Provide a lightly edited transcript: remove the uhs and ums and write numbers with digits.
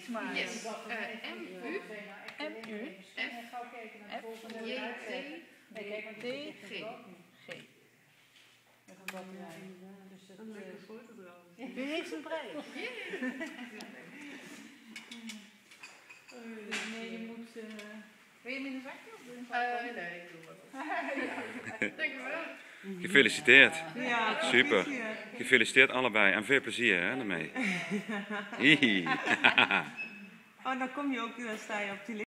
iets, maar... Yes. M-U, M-U, F-J-T, D-G. Een leuke foto trouwens. U heeft een prijs. Nee, je moet... Wil je hem in een zakje of doe je hem nee, ik doe maar. Dank u wel. Gefeliciteerd. Ja, Super. Gefeliciteerd allebei en veel plezier hè, daarmee. Hihi. Oh, dan kom je ook, dan sta je op die